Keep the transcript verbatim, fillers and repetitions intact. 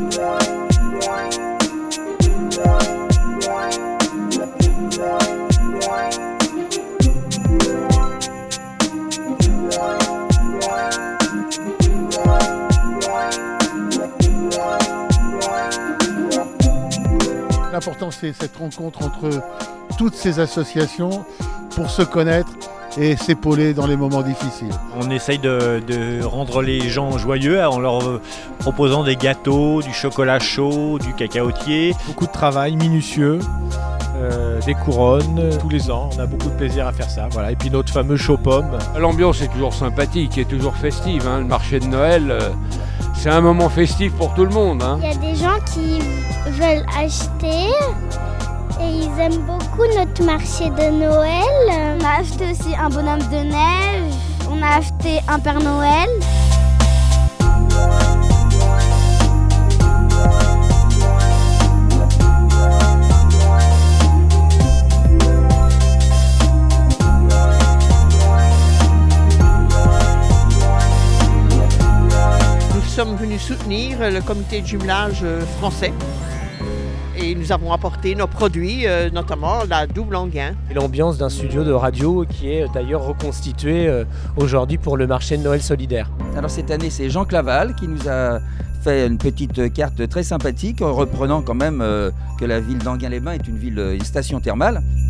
L'important, c'est cette rencontre entre toutes ces associations pour se connaître et s'épauler dans les moments difficiles. On essaye de, de rendre les gens joyeux en leur proposant des gâteaux, du chocolat chaud, du cacaotier. Beaucoup de travail minutieux, euh, des couronnes tous les ans. On a beaucoup de plaisir à faire ça. Voilà. Et puis notre fameux chaud-pomme. L'ambiance est toujours sympathique et toujours festive. Hein. Le marché de Noël, euh, c'est un moment festif pour tout le monde. Hein. Il y a des gens qui veulent acheter et ils aiment beaucoup notre marché de Noël. On a acheté aussi un bonhomme de neige, on a acheté un Père Noël. Nous sommes venus soutenir le comité de jumelage français. Et nous avons apporté nos produits, euh, notamment la double enghien. Et l'ambiance d'un studio de radio qui est d'ailleurs reconstitué euh, aujourd'hui pour le marché de Noël solidaire. Alors cette année, c'est Jean Claval qui nous a fait une petite carte très sympathique en reprenant quand même euh, que la ville d'Enghien-les-Bains est une ville, une station thermale.